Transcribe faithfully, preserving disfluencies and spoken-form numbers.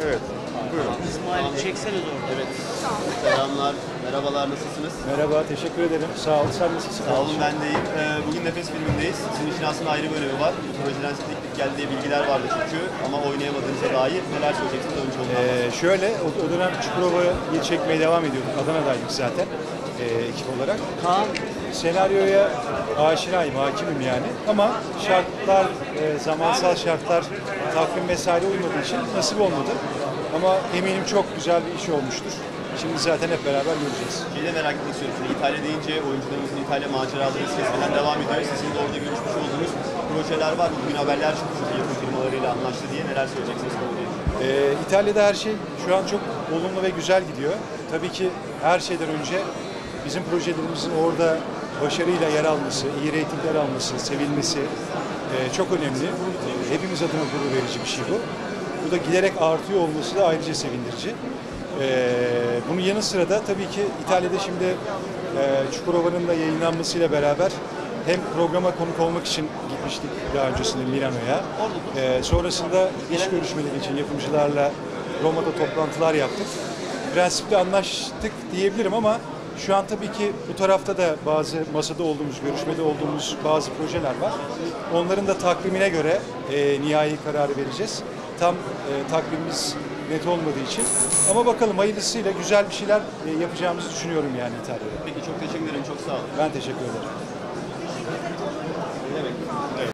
Evet. Buyurun. İsmail çekseniz orada. Evet. Selamlar, merhabalar, nasılsınız? Merhaba, teşekkür ederim. Sağ ol. Sen nasılsın? Sağ olun, ben de iyiyim. Ee, bugün Nefes filmindeyiz. Sizin için aslında ayrı bir önemi var. Bu projeden teklif geldi diye bilgiler vardı çünkü. Ama oynayamadığınıza dair neler söyleyeceksiniz önce ondan Ee, şöyle, o, o dönem Çukurova'yı çekmeye devam ediyorduk. Adana'daydık zaten e, ekip olarak. Kaan, Senaryoya aşinayım, hakimim yani. Ama şartlar, e, zamansal şartlar, takvim vesaire uymadığı için nasip olmadı. Ama eminim çok güzel bir iş olmuştur. Şimdi zaten hep beraber göreceğiz. Şeyi de merak etmek istiyorum. Şimdi İtalya deyince oyuncularımızın İtalya maceraları kesmeden devam ediyor. Sizin de orada görüşmüş olduğunuz projeler var. Bugün haberler çıktı çünkü yapım firmalarıyla anlaştı diye. Neler söyleyeceksiniz konuya? Ee, İtalya'da her şey şu an çok olumlu ve güzel gidiyor. Tabii ki her şeyden önce bizim projelerimizin orada başarıyla yer alması, iyi reytingler alması, sevilmesi e, çok önemli. E, hepimiz adına gurur verici bir şey bu. Bu da giderek artıyor olması da ayrıca sevindirici. E, bunun yanı sıra da tabii ki İtalya'da şimdi e, Çukurova'nın da yayınlanmasıyla beraber hem programa konuk olmak için gitmiştik daha öncesinde Milano'ya. E, sonrasında iş görüşmeleri için yapımcılarla Roma'da toplantılar yaptık. Prensipte anlaştık diyebilirim ama şu an tabii ki bu tarafta da bazı masada olduğumuz, görüşmede olduğumuz bazı projeler var. Onların da takvimine göre e, nihai kararı vereceğiz. Tam e, takvimimiz net olmadığı için. Ama bakalım hayırlısıyla güzel bir şeyler e, yapacağımızı düşünüyorum yani İtalya'da. Peki çok teşekkür ederim. Çok sağ olun. Ben teşekkür ederim. Ne demek?